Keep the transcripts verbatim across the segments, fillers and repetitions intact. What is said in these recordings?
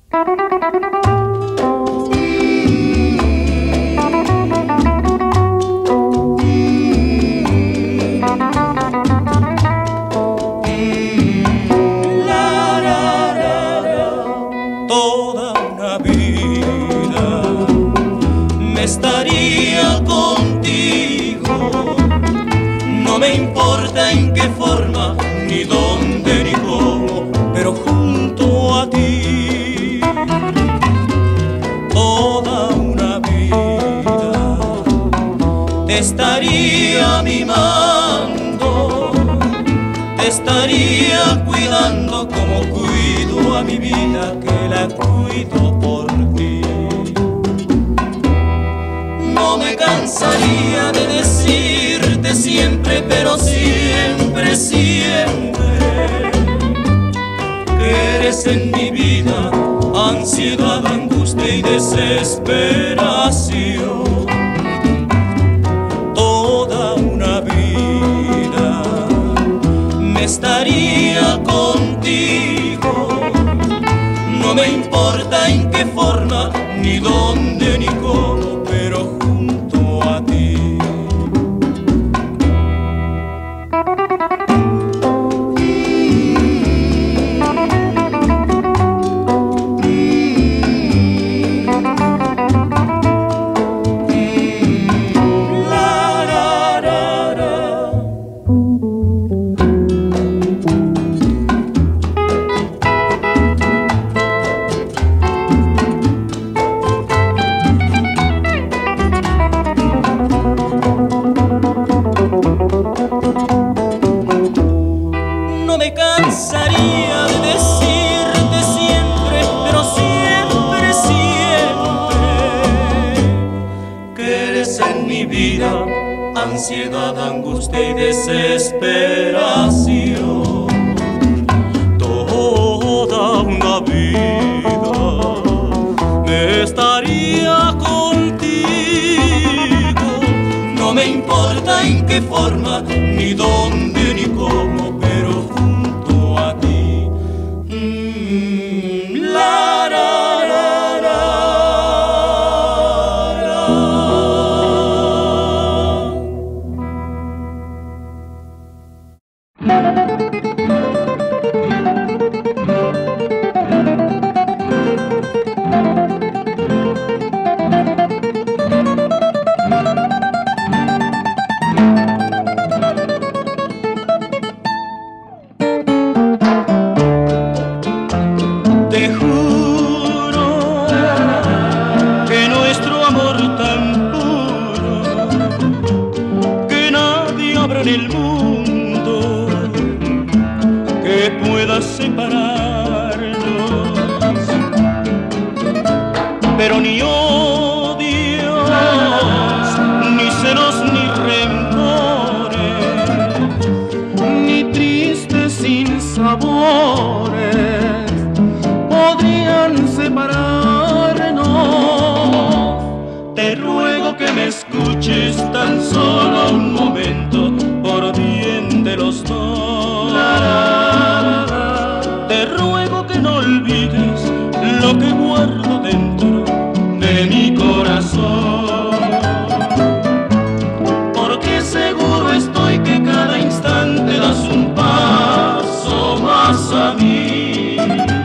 Estaría contigo, no me importa en qué forma, ni dónde, ni cómo, pero junto a ti toda una vida te estaría mimando, te estaría cuidando como cuido a mi vida, que la cuido por ti. No me cansaría de decirte siempre, pero siempre, siempre, que eres en mi vida ansiedad, angustia y desesperación. Toda una vida me estaría contigo, no me importa en qué forma, ni dónde, ni cómo, pero junto a ti. Ansiedad, angustia y desesperación. Toda una vida me estaría contigo, no me importa en qué forma, ni dónde, ni cómo, pero junto a ti. Mm, la, la, la, la. Te juro que nuestro amor tan puro, que nadie habrá en el mundo que pueda separarnos, pero ni odios, ni celos, ni rencores, ni tristes sinsabores podrían separarnos. Te ruego que me escuches tan solo un momento, por bien de los dos. Te ruego que no olvides lo que guardo dentro de mi corazón, porque seguro estoy que cada instante das un paso más a mí,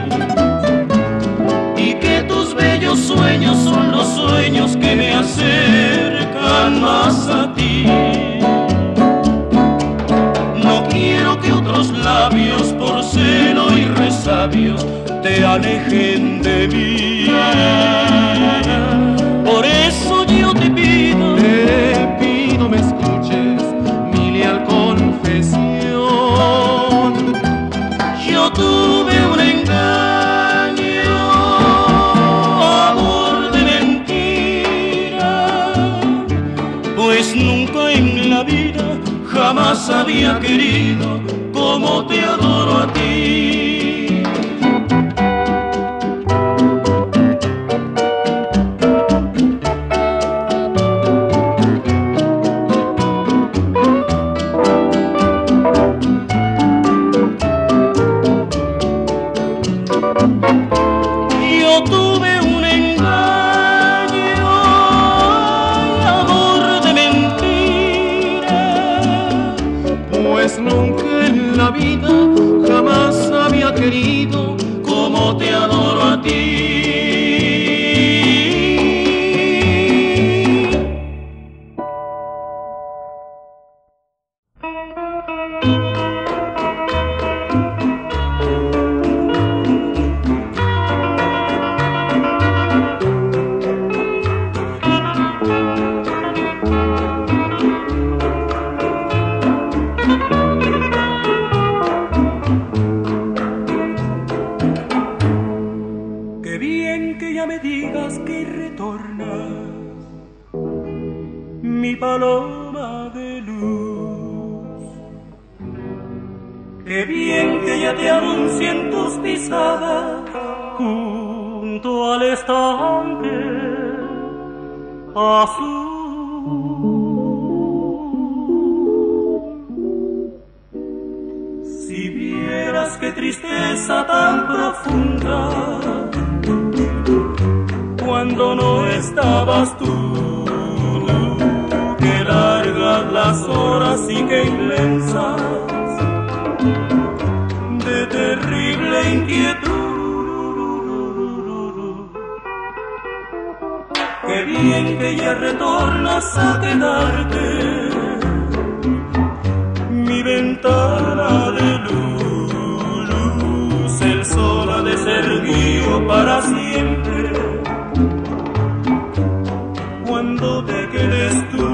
y que tus bellos sueños son los sueños que me acercan más a ti. No quiero que otros labios por celo y resabios te alejen de mí. Por eso yo te pido, te pido me escuches mi leal confesión. Yo tuve un engaño, amor de mentira, pues nunca en la vida jamás había querido como te adoro a ti. Yo la vida jamás había querido como te adoro a ti. Paloma de luz, qué bien que ya te anuncien tus pisadas junto al estanque azul. Si vieras qué tristeza tan profunda cuando no estabas tú, largas las horas y qué inmensas de terrible inquietud. Qué bien que ya retornas a quedarte, mi ventana de luz, luz, el sol ha de ser mío para siempre cuando te quedes tú.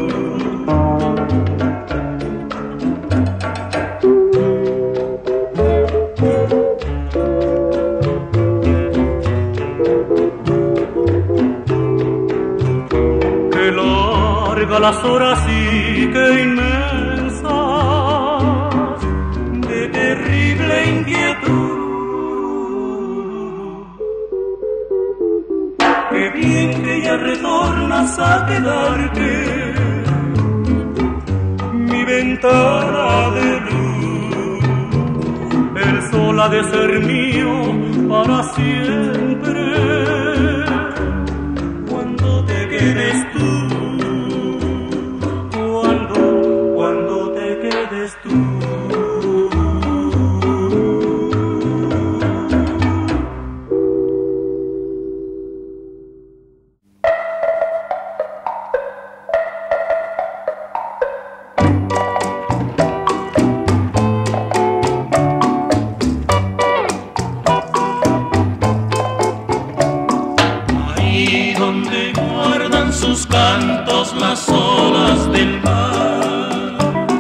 Las horas sí que inmensas de terrible inquietud. Qué bien que ya retornas a quedarte, mi ventana de luz, el sol ha de ser mío para siempre cuando te quedes tú. Las olas del mar,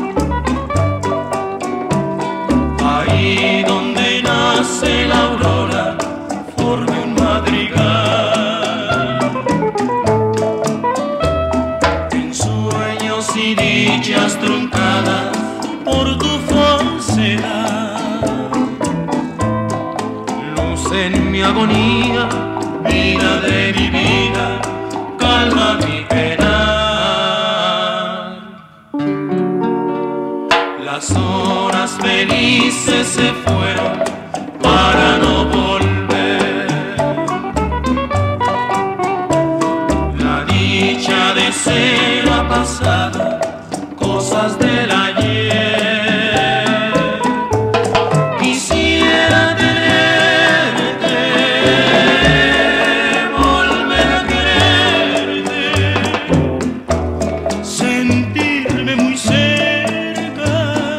ahí donde nace la aurora, forme un madrigal. En sueños y dichas truncadas por tu falsedad, luz en mi agonía, vida de mi vida, calma mi pena. Las horas felices se fueron para no volver. La dicha de ser ha pasado, cosas del ayer. Quisiera tenerte, volver a quererte, sentirme muy cerca,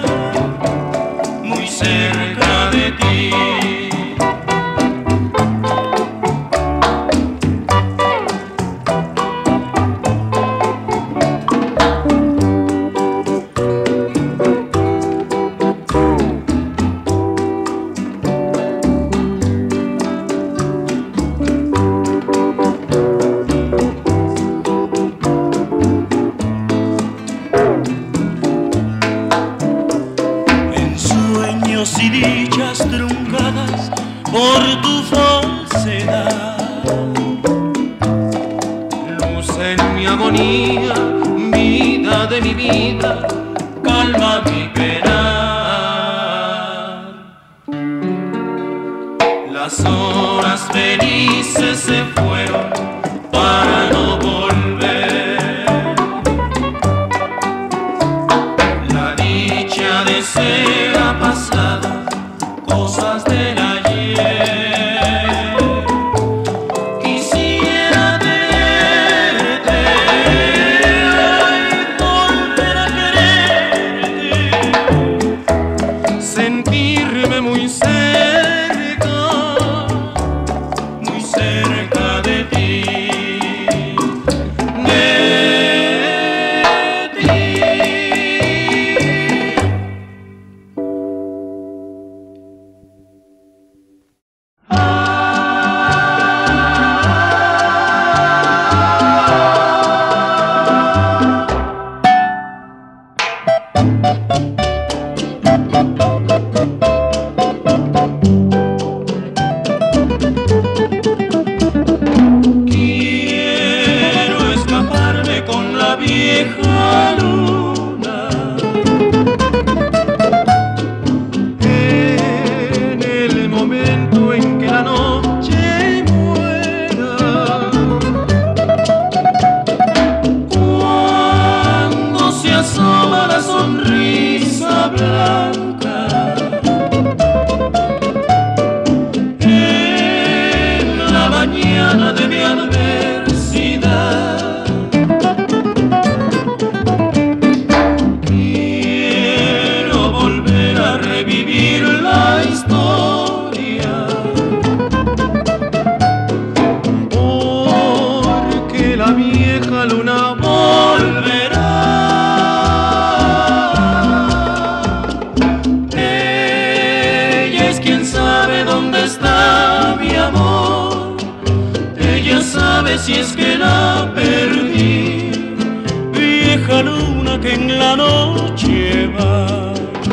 muy cerca de ti. Y dichas truncadas por tu falsedad, luz en mi agonía, vida de mi vida, calma mi pena. Las horas felices se fueron para no volver. La dicha de ser adversidad. Quiero volver a revivir la historia, porque la vieja luna volverá. Ella es quien sabe dónde está mi amor. Ella sabe si es que la perdí. Vieja luna que en la noche va.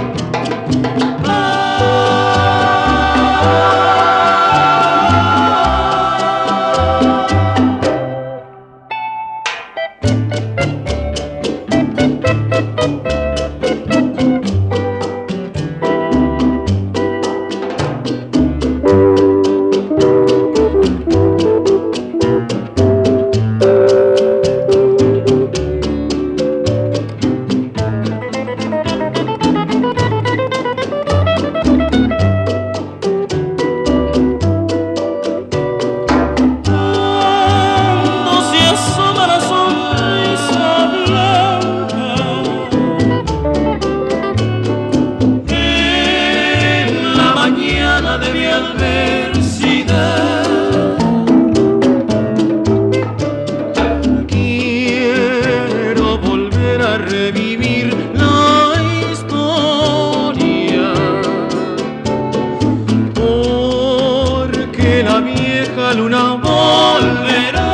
Luna volverá.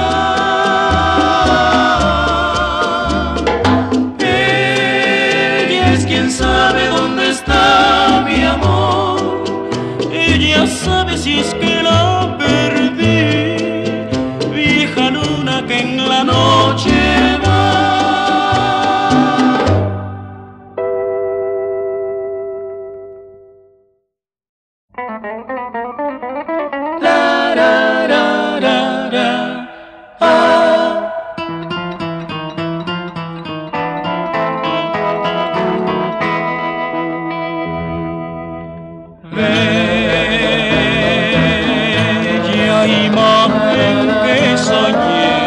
Ella es quien sabe dónde está mi amor. Ella sabe si es que la perdí. Vieja luna que en la noche va. Imagen que soñé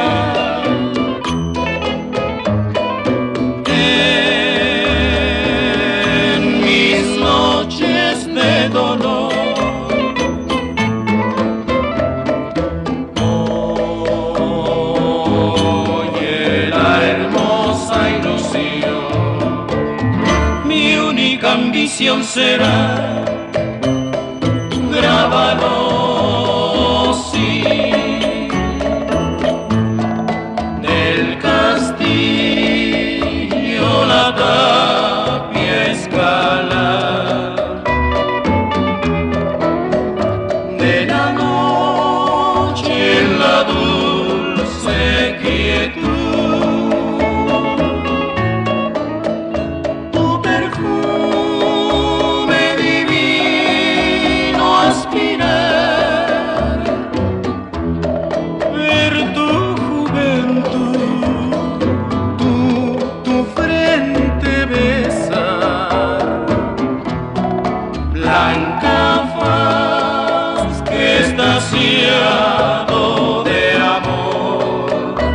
en mis noches de dolor. Oye la hermosa ilusión, mi única ambición será grábalo del castillo la tapia escalar, de la noche en la dulce quietud, tu perfume divino aspirar, ver tu extasiado de amor,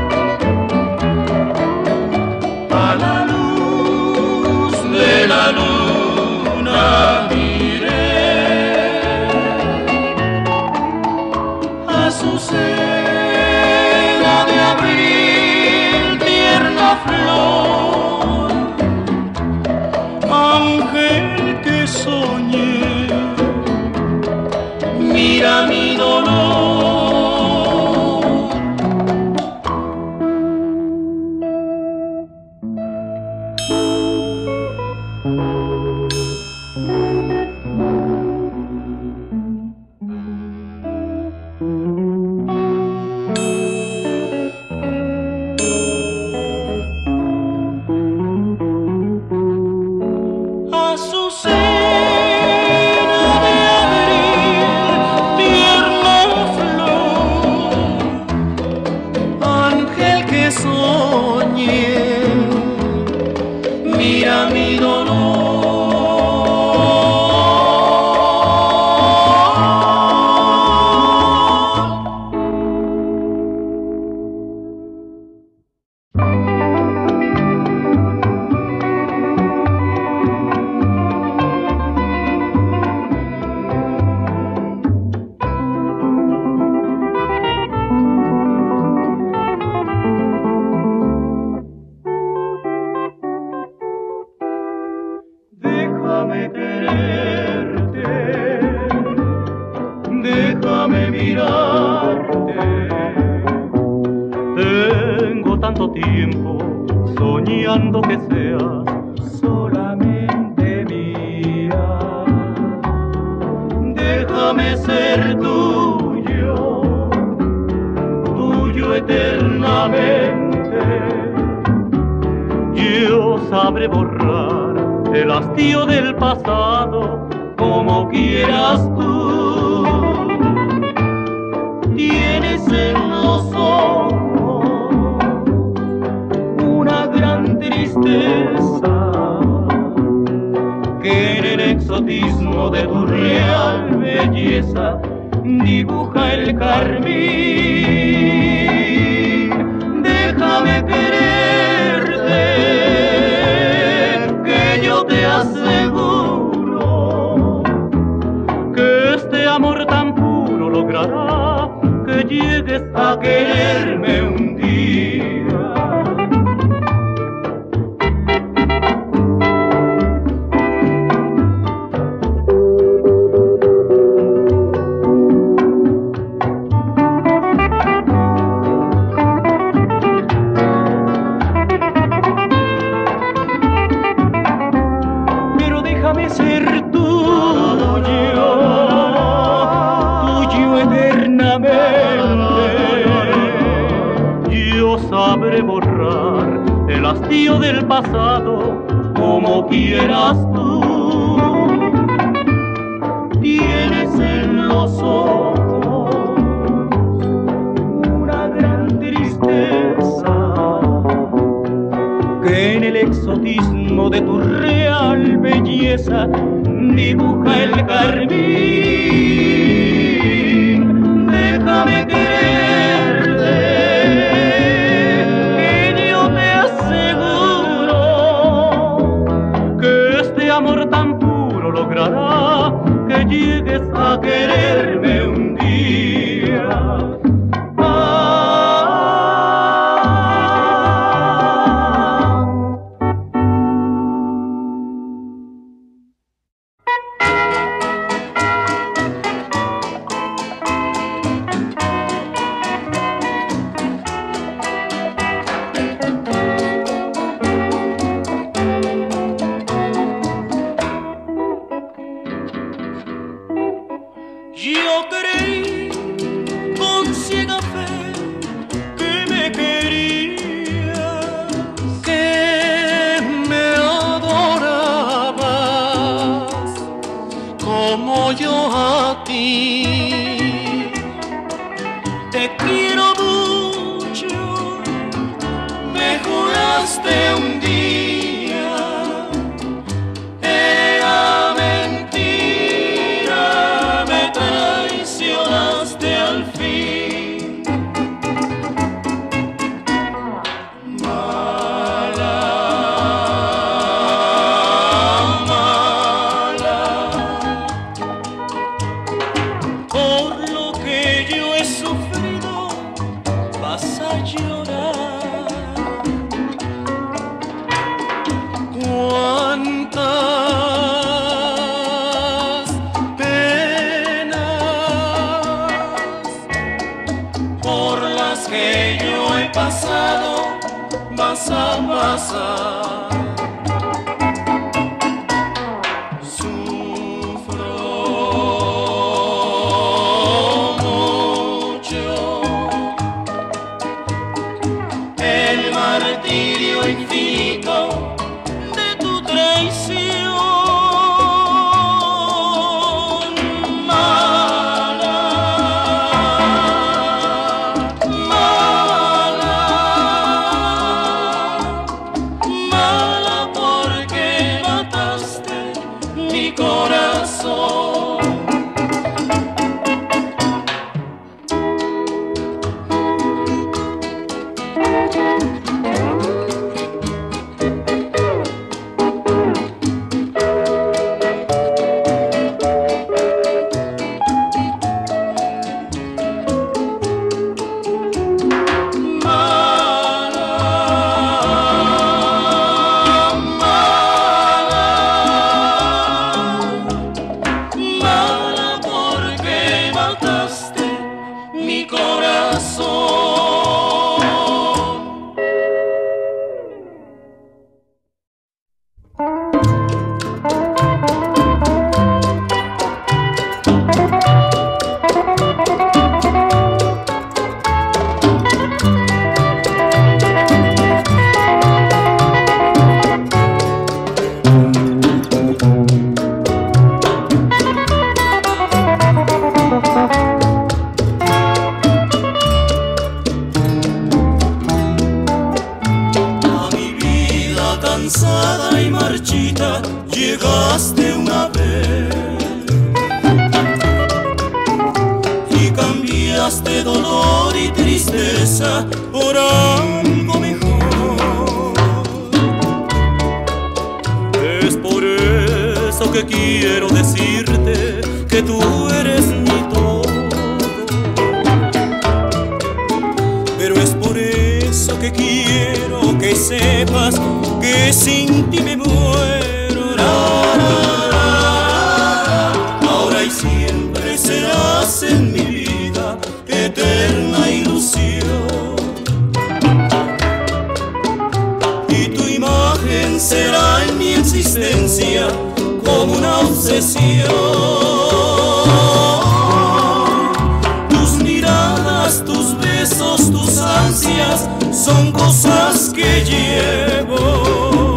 a la luz de la luna miré, azucena de abril, tierna flor, ángel que soñé, mira mi dolor. tanto tiempo soñando que seas solamente mía. Déjame ser tuyo, tuyo eternamente. Yo sabré borrar el hastío del pasado como quieras tú. Tienes en los ojos una gran tristeza que en el exotismo de tu real belleza dibuja el carmín. Déjame quererte, que yo te aseguro que este amor tan puro logrará que llegues a quererme un día. Pero déjame ser tuyo, tuyo eternamente. Yo sabré borrar el hastío del pasado como quieras tú. Tienes en los ojos una gran tristeza que en el exotismo de tu real belleza dibuja el carmín. Déjame quererte, que yo te aseguro que este amor tan puro logrará que llegues a quererme un día. Yo creí con ciega fe que me querías, que me adorabas como yo a ti. Te quiero mucho, me juraste un día. Era mentira, me traicionaste al fin. Mala, mala, por lo que yo he sufrido vas a llorar. Cuántas penas por las que yo he pasado vas a pasar. Sufro mucho el martirio infinito de tu traición. Mala, mala, mala porque mataste mi corazón. Mi corazón. cansada y marchita llegaste una vez y cambiaste dolor y tristeza por algo mejor. Es por eso que quiero decirte que tú eres mi todo, pero es por eso que quiero que sepas que sin ti me muero. La, la, la, la. Ahora y siempre serás en mi vida eterna ilusión, y tu imagen será en mi existencia como una obsesión. Tus miradas, tus besos, tus ansias son cosas que llevo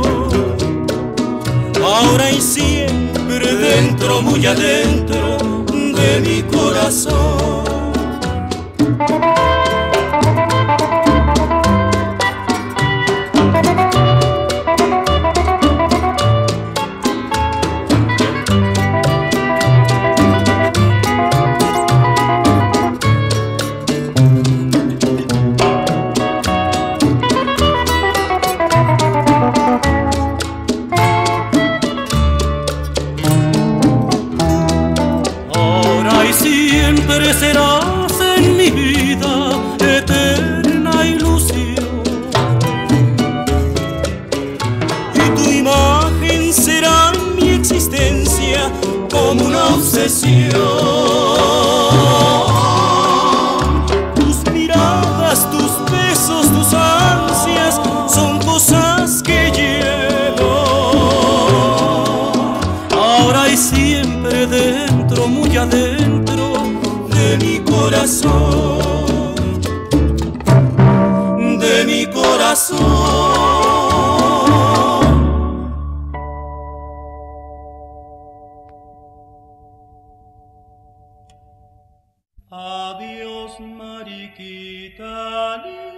ahora y siempre dentro, muy adentro de mi corazón. Serás en mi vida eterna ilusión, y tu imagen será en mi existencia como una obsesión. Tus miradas, tus besos, tus ansias son cosas que llevo ahora y siempre dentro, muy adentro de mi corazón, de mi corazón. Adiós, mariquita linda.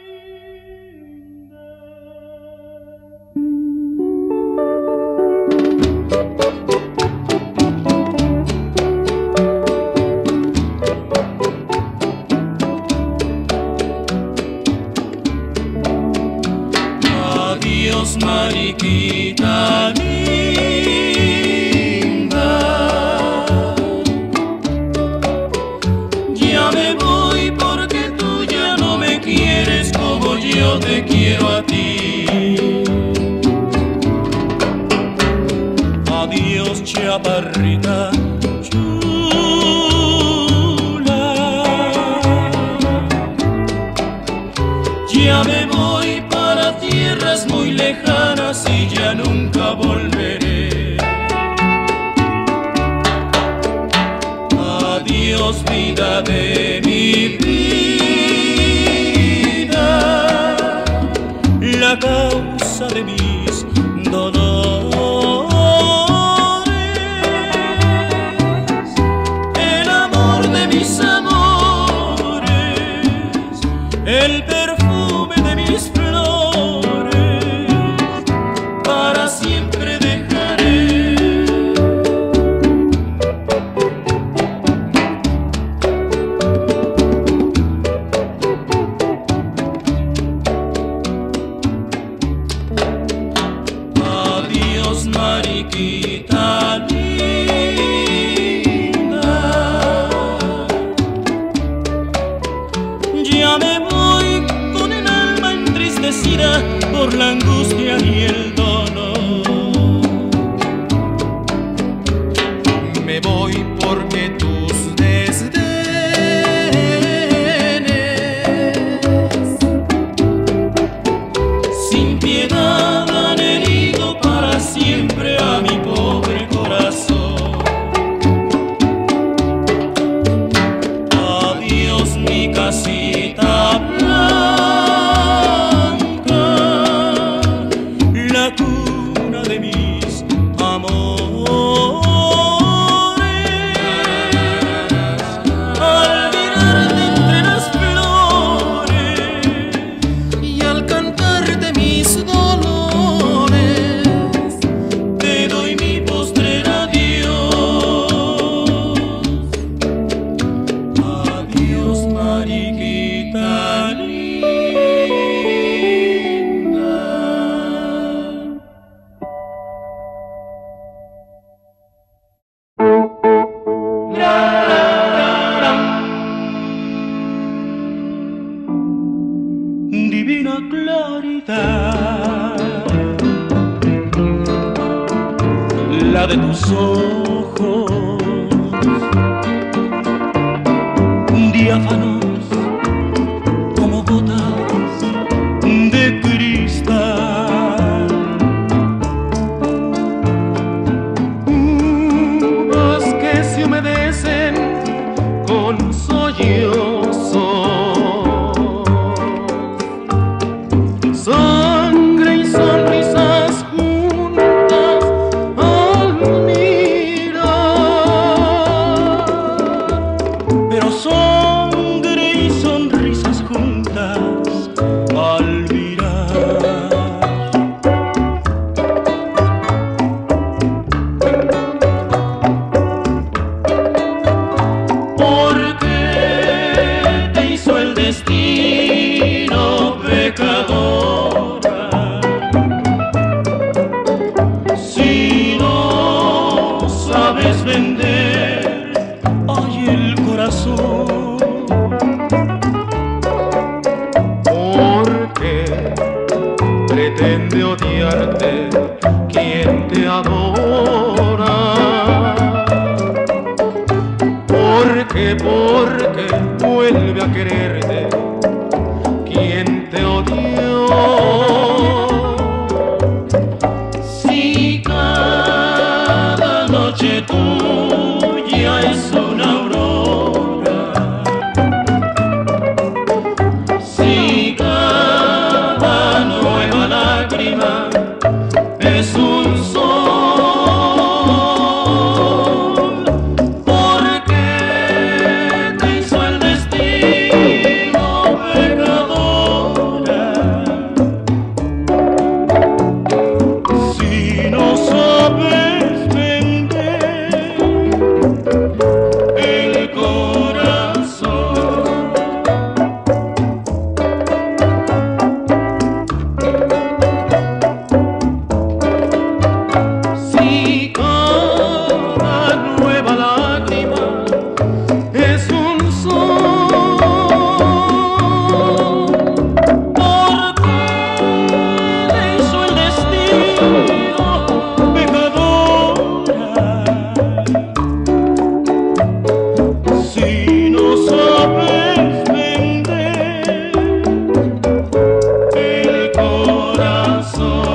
Adiós, mariquita linda, ya me voy porque tú ya no me quieres como yo te quiero a ti. Adiós, chaparrita chula, ya me voy para tierras muy lejanas y ya nunca volveré. Adiós, vida de mi vida, la causa de mis dolores, el amor de mis amores, el perfume de mis flores, para siempre dejaré. Adiós, mariquita linda, ya me voy con el alma entristecida por la angustia y el dolor. me voy porque tus desdenes sin piedad han herido para siempre a mi pobre corazón. Adiós, mi casita blanca, la cuna de mis amores. Al mirarte entre las flores y al cantar de mis dolores, divina claridad, la de tus ojos diáfanos como gotas de cristal. Uvas que se humedecen con sollozos, sangre y sonrisas juntas al mirar, pero sangre y sonrisas juntas al mirar. Porque te hizo el destino pecadora, si no sabes vender ay el corazón. Porque pretende odiarte quien te adora. Porque, porque vuelve a quererte quien te odió. Si cada noche tuya es una aurora, si cada nueva lágrima es un sol, porque te hizo el destino pecadora. Si no sabes vender el corazón, si cada nueva lágrima es un sol, porque te hizo el destino pecadora. Si no sabes vender el corazón.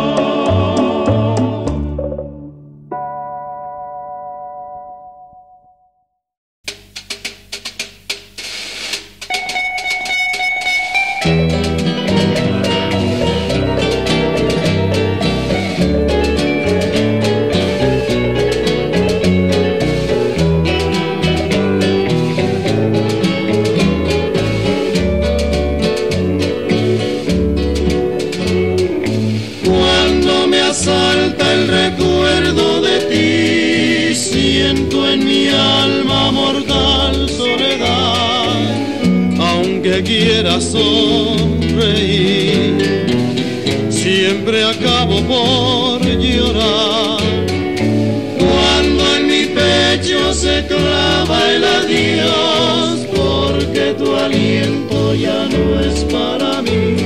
Cuando me asalta el recuerdo de ti, siento en mi alma mortal soledad. Aunque quiera sonreír, siempre acabo por llorar. Cuando en mi pecho se clava el adiós, porque tu aliento ya no es para mí.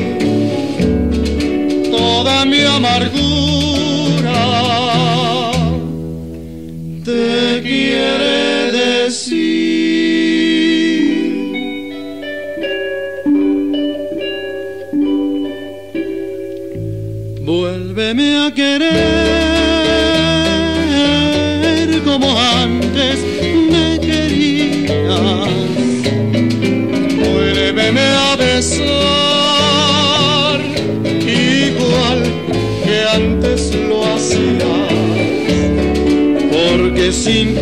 Toda mi amargura te quiere decir. Vuélveme a querer como antes me querías. Vuélveme a besar igual que antes lo hacías, porque sin tu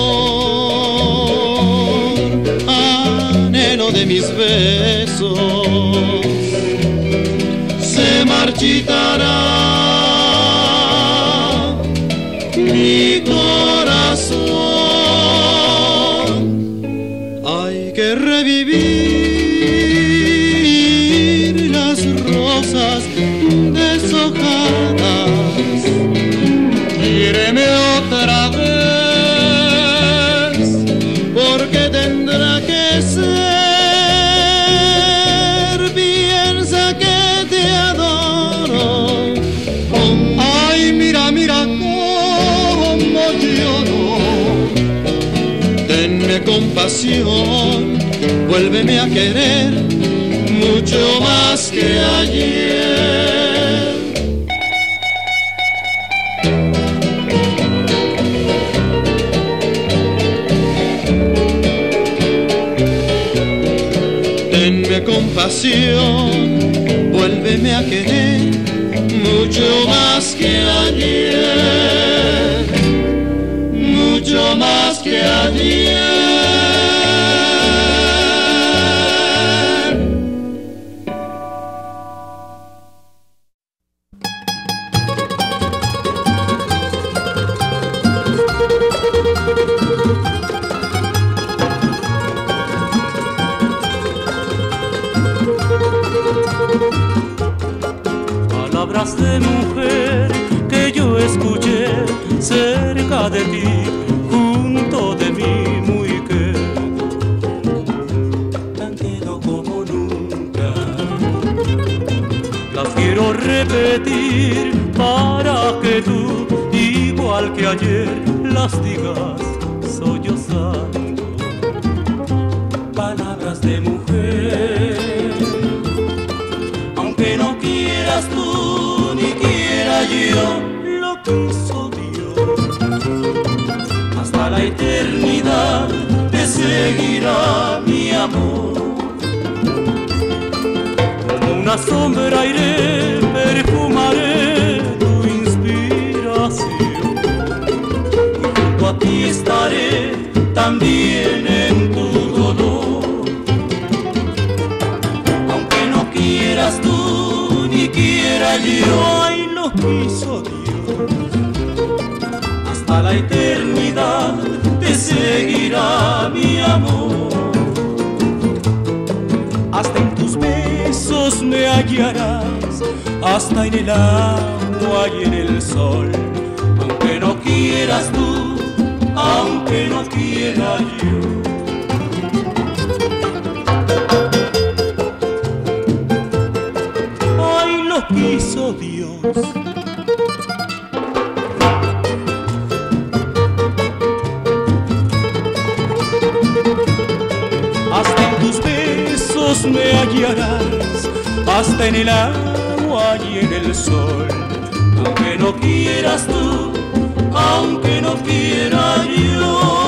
amor, anhelo de mis besos, se marchitará mi corazón. Hay que revivir las rosas deshojadas. Quíreme otra vez, porque tendrá que ser. Piensa compasión, vuélveme a querer mucho más que ayer. Tenme compasión, vuélveme a querer mucho más que ayer, mucho más que ayer. Palabras de mujer que yo escuché cerca de ti, junto de mí, muy quedo, tan quedo como nunca. Las quiero repetir para que tú, igual que ayer, las digas sollozando. Palabras de mujer, aunque no quieras tú ni quiera yo, lo quiso Dios. Hasta la eternidad te seguirá mi amor. Como una sombra iré, perfumaré tu inspiración, y junto a ti estaré también en tu dolor. Aunque no quieras tú ni quiera yo, ay, lo quiso Dios. Hasta la eternidad te seguirá mi amor. Hasta en tus besos me hallarás, hasta en el agua y en el sol. Aunque no quieras tú, aunque no quiera yo. Lo quiso Dios. Hasta en tus besos me hallarás, hasta en el agua y en el sol. Aunque no quieras tú, aunque no quiera yo.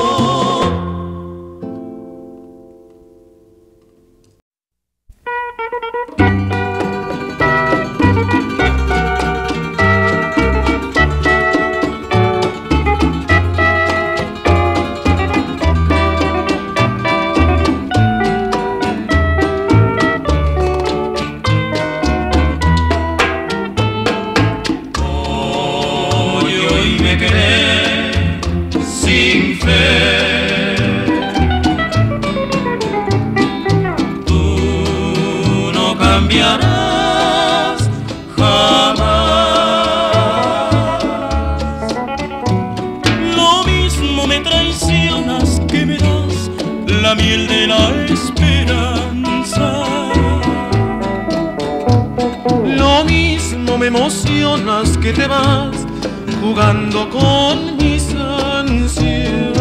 Que te vas jugando con mis ansias.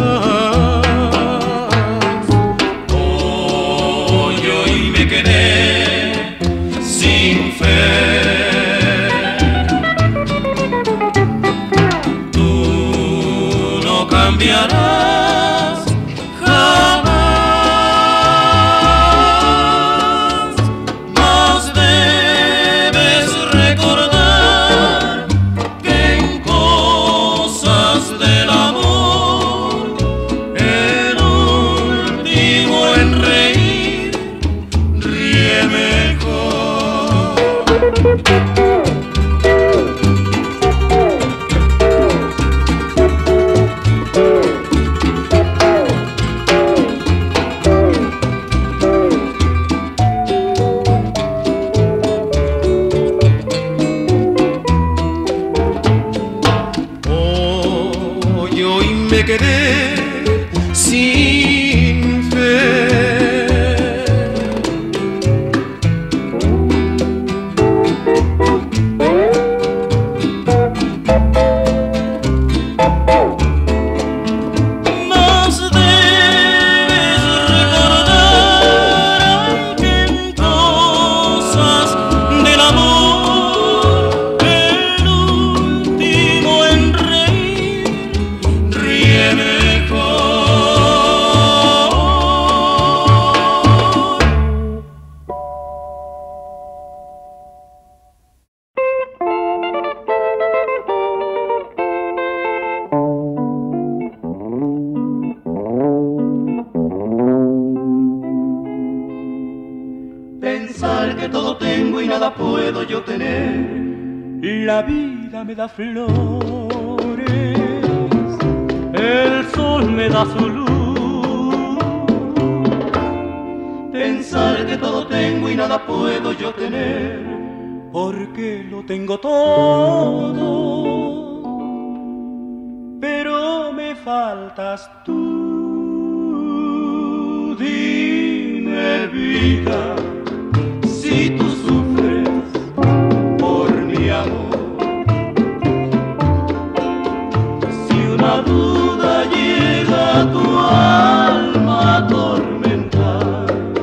Hoy, hoy me quedé sin fe. Tú no cambiarás jamás. Más debes recordar del amor, el último en reír, ríe mejor. Me quedé sin fe. Pensar que todo tengo y nada puedo yo tener. La vida me da flores, el sol me da su luz. Pensar que todo tengo y nada puedo yo tener, porque lo tengo todo, pero me faltas tú. Dime, vida, si tú sufres por mi amor, si una duda llega a tu alma a atormentar,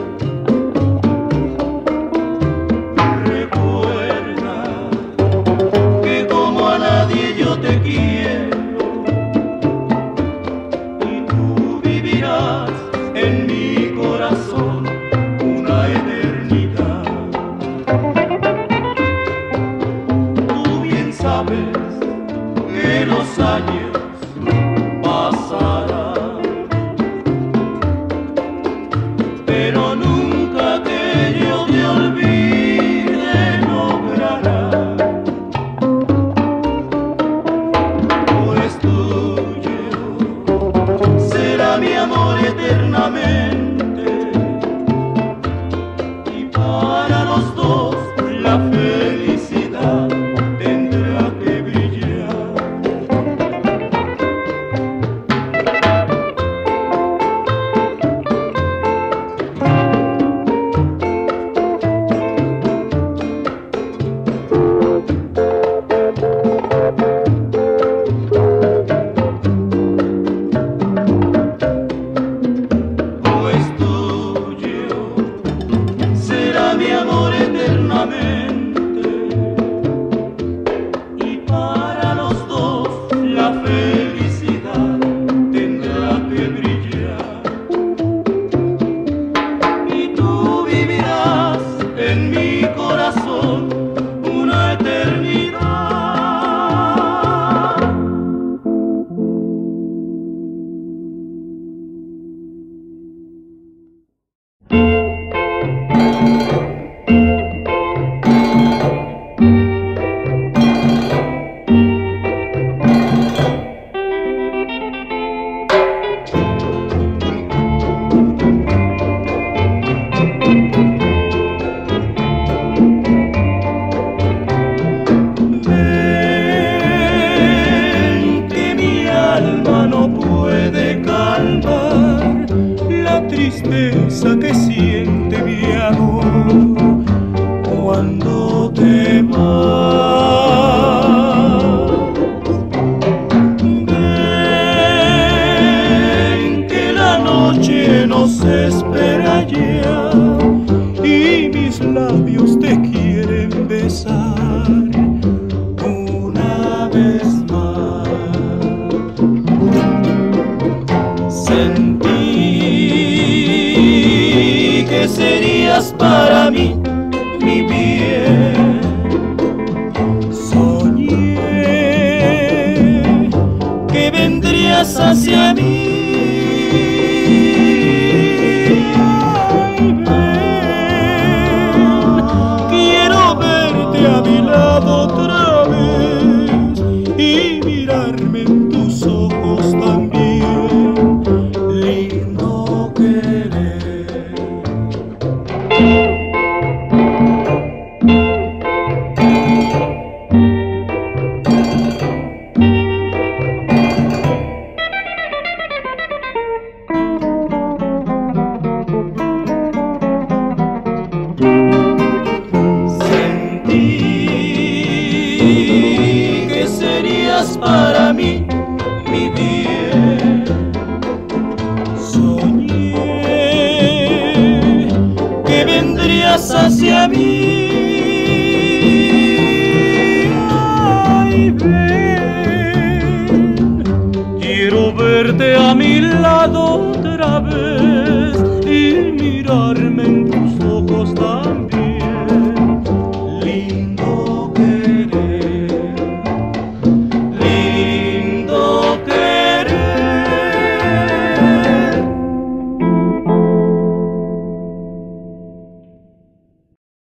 recuerda que como a nadie yo te quiero y tú vivirás en mi corazón una eternidad. Tú bien sabes que los años pasarán, pero nunca que yo te olvide logrará. Pues tuyo será mi amor eternamente, y para los dos la felicidad tendrá que brillar. Pues tuyo será mi amor eternamente, y para los dos la felicidad tendrá que brillar. Y tú vivirás en mi corazón una eternidad. Ven, que mi alma no puede calmar La tristeza que siente mi amor cuando te vas. Ven, que la noche nos espera ya y mis labios te quieren besar una vez más. Sentí que serías para mí mi bien. Soñé Que vendrías hacia mí. Ay, ven, quiero verte a mi lado otra vez y mirarme en tus ojos también. Lindo querer. Sentí que serías para mí mi bien. Soñé Que vendrías hacia mí. ay, ven, quiero verte a mi lado otra vez y mirarme en tus ojos también.